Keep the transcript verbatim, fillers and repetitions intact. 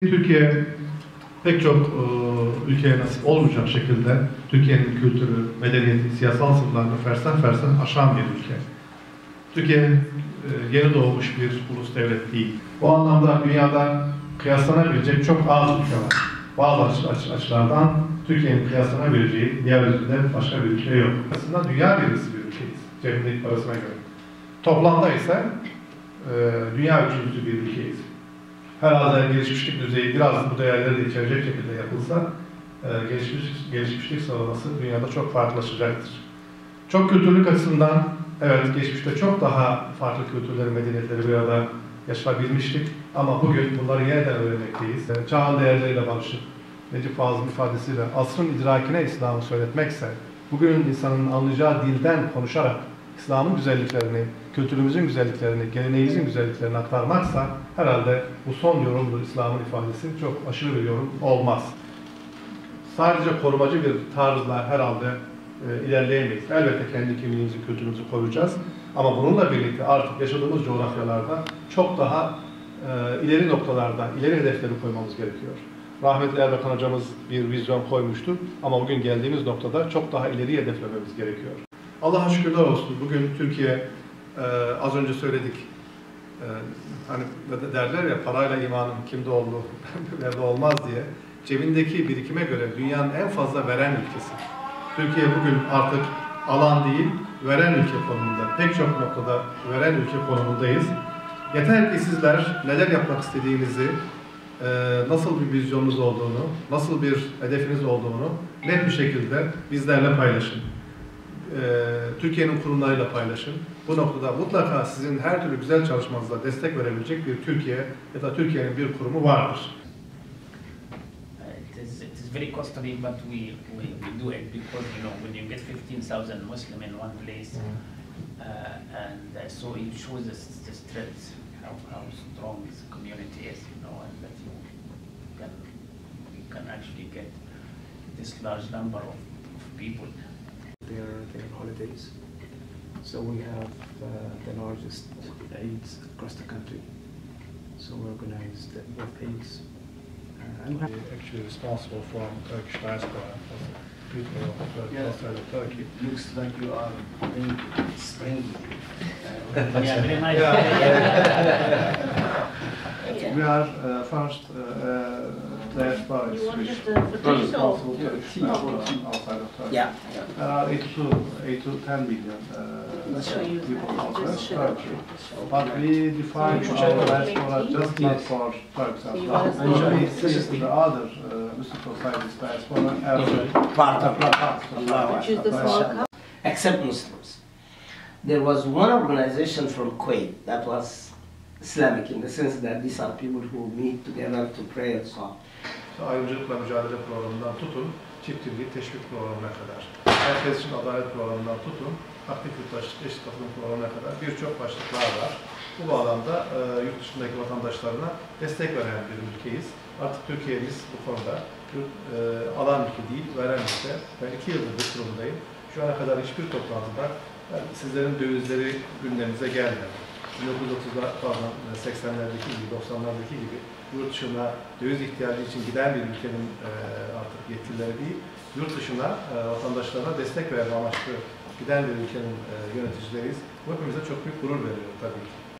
Türkiye pek çok e, ülkeye nasip olmayacak şekilde Türkiye'nin kültürü, medeniyeti, siyasal sınırlarını fersen fersen aşan bir ülke. Türkiye e, yeni doğmuş bir ulus devlet değil. Bu anlamda dünyada kıyaslanabilecek çok az ülke var. Bazı aç, aç, açılardan Türkiye'nin kıyaslanabileceği diğer ülkede başka bir ülke yok. Aslında dünya birincisi bir ülkeyiz, cebindeki parasına göre. Toplamda ise e, dünya üçüncüsü bir ülkeyiz. Herhalde gelişmişlik düzeyi biraz bu değerleri de içerecek şekilde yapılsa e, gelişmiş, gelişmişlik sıralaması dünyada çok farklılaşacaktır. Çok kültürlük açısından evet geçmişte çok daha farklı kültürleri, medeniyetleri bir arada yaşayabilmiştik ama bugün bunları yeniden öğrenmekteyiz. E, çağın değerleriyle barışıp Necip Fazıl'ın ifadesiyle asrın idrakine İslam'ı söyletmekse, bugünün insanın anlayacağı dilden konuşarak İslam'ın güzelliklerini, kültürümüzün güzelliklerini, geleneğimizin güzelliklerini aktarmaksa herhalde bu son yorumdur İslam'ın ifadesi. Çok aşırı bir yorum olmaz. Sadece korumacı bir tarzla herhalde e, ilerleyemeyiz. Elbette kendi kimliğimizi, kültürümüzü koruyacağız. Ama bununla birlikte artık yaşadığımız coğrafyalarda çok daha e, ileri noktalarda, ileri hedefleri koymamız gerekiyor. Rahmetli Erbakan hocamız bir vizyon koymuştu ama bugün geldiğimiz noktada çok daha ileri hedeflememiz gerekiyor. Allah'a şükürler olsun. Bugün Türkiye, e, az önce söyledik, e, hani derler ya parayla imanın kimde olduğu nerede olmaz diye, cebindeki birikime göre dünyanın en fazla veren ülkesi. Türkiye bugün artık alan değil, veren ülke konumunda. Pek çok noktada veren ülke konumundayız. Yeter ki sizler neler yapmak istediğinizi, e, nasıl bir vizyonunuz olduğunu, nasıl bir hedefiniz olduğunu net bir şekilde bizlerle paylaşın. Türkiye'nin kurumlarıyla paylaşın. Bu noktada mutlaka sizin her türlü güzel çalışmanıza destek verebilecek bir Türkiye ya da Türkiye'nin bir kurumu vardır. It is, it is very costly, but we, we, we do it because, you know, when you get fifteen thousand Muslims in one place, uh, and uh, so it shows us the strength, how, how strong this community is, you know, and that you can, you can actually get this large number of, of people. Their, their holidays. So we have uh, the largest Eids across the country. So we organized both Eids. Uh, and actually responsible for Turkish diaspora, people of yeah. outside of Turkey. Looks like you are very springy. Yeah, very nice. Yeah. We are uh, first uh, uh, diaspora You want just institution the footage responsible or? Turkish diaspora outside of Turkey. Yeah. There are eight to ten million uh, So you people outside just of show Turkey. it. But we define So you our should diaspora make just tea? not Yes. for Turks So as you well. want us to We make see tea? the other uh, Muslim societies diaspora as Part of part it. of Which is the small cup? Except Muslims. There was one organization from Kuwait that was Islamic in the sense that these are people who meet together to pray and so on. Ayrımcılıkla mücadele programından tutun, çiftçiliği teşvik programına kadar, herkes için adalet programından tutun, aktif yurttaşlık eşit katılım programına kadar birçok başlıklar var. Bu bağlamda e, yurt dışındaki vatandaşlarına destek veren bir ülkeyiz. Artık Türkiye'miz bu konuda yurt, e, alan ülke değil, veren ülke. Ben iki yıldır bu kurumdayım. Şu ana kadar hiçbir toplantıda yani sizlerin dövizleri gündemimize gelmedi. bin dokuz yüz otuzlar, pardon, seksenlerdeki gibi, doksanlardaki gibi yurt dışına döviz ihtiyacı için giden bir ülkenin e, artık yetkilileri değil, yurt dışına e, vatandaşlarına destek verme amaçlı giden bir ülkenin e, yöneticileriyiz. Bu hepimize çok büyük gurur veriyor tabii ki.